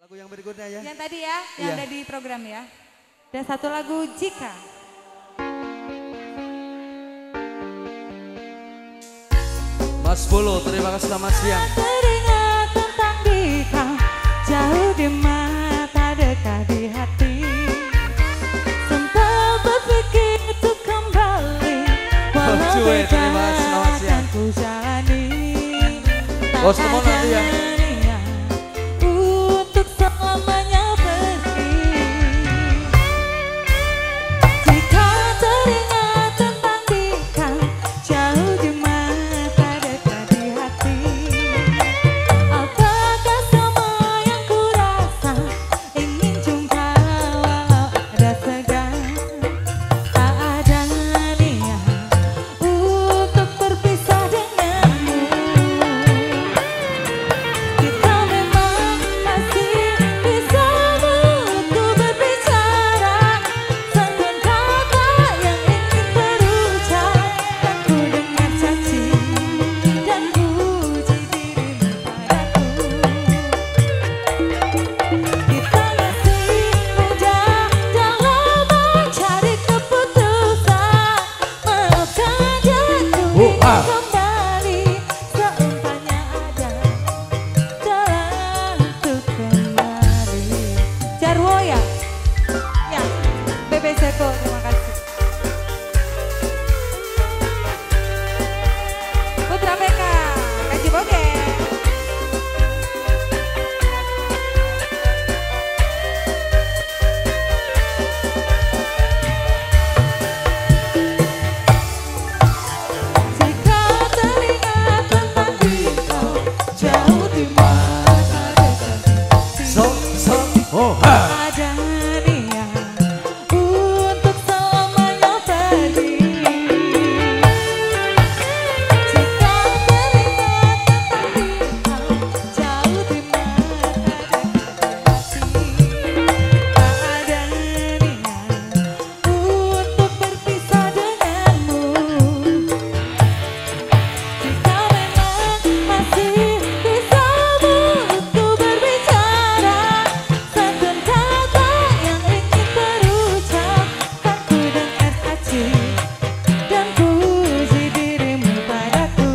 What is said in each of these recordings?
Lagu yang berikutnya ya. Yang tadi ya, yang ada di program ya. Dan satu lagu Jika. Mas Bolo, terima kasih selamat siang. Teringat tentang Dika, jauh di mata dekat di hati. Sempat berpikir untuk kembali, walau terima kasih selamat siang. ku jalani. Bos Temon nanti ya. Untuk selamanya pergi. Jika teringat tentang Dika, jauh di mata dekat di hati. Apakah sama yang ku rasa, ingin jumpa walau ada segan. Tak ada niat untuk berpisah denganmu. Kita memang masih bisa untuk berbicara. Sangkan kata yang ingin terucap, dan ku dengar caci dan puji dirimu padaku. Kita masih muda dalam mencari keputusan. Maafkan jatuh ingin kembali, seumpamanya ada jalan untuk kembali. Jarwo ya? Ya, Bebe Seko, terima kasih. Putra PK, Kaji Boge. Jika teringat tentang Dika, jauh di mata dekat di hati. Ada niat untuk selamanya pergi. Jika teringat tentang Dika, jauh di mata dekat di hati. Tak ada niat untuk berpisah denganmu. Jika memang masih bisa untuk berbicara, santun kata yang ingin terucap, kan ku dengar caci dan puji dirimu padaku.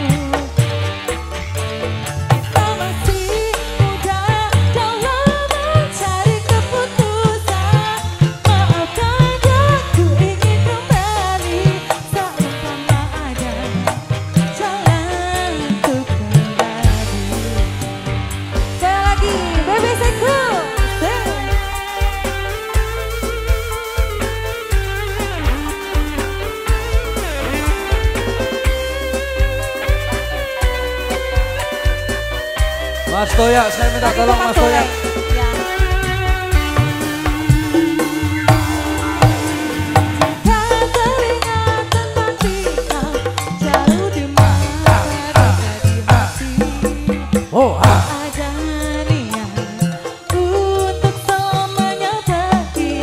Kita masih muda dalam mencari keputusan. Maafkan jatuh ingin kembali, seumpama ada jalan untuk kembali. Sekali lagi, Bebe Seko. Mas Toya, saya minta tolong Mas Toya. Ya. Jika teringat tentang Dika, jauh di mata dekat di hati. Ada niat untuk selamanya pergi.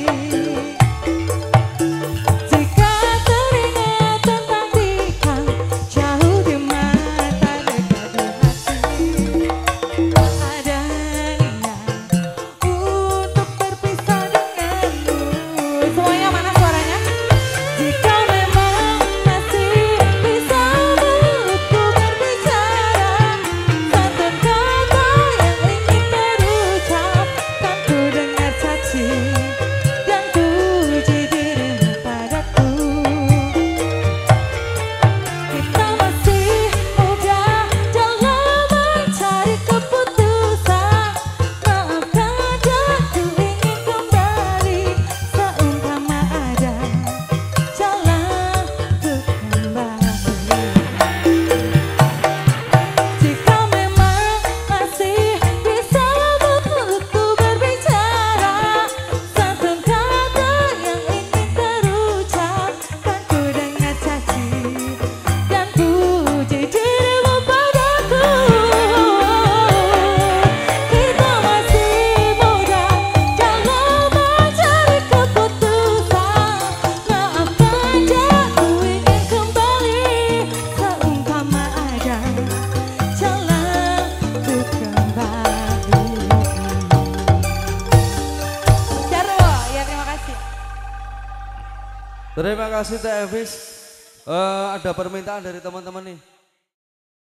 Jika teringat tentang Dika, jauh di mata dekat di hati. Ada niat untuk berpisah denganmu. Semuanya mana suaranya? Jika memang masih bisa untuk berbicara, santun kata Terima kasih Teh Evis. Ada permintaan dari teman-teman nih.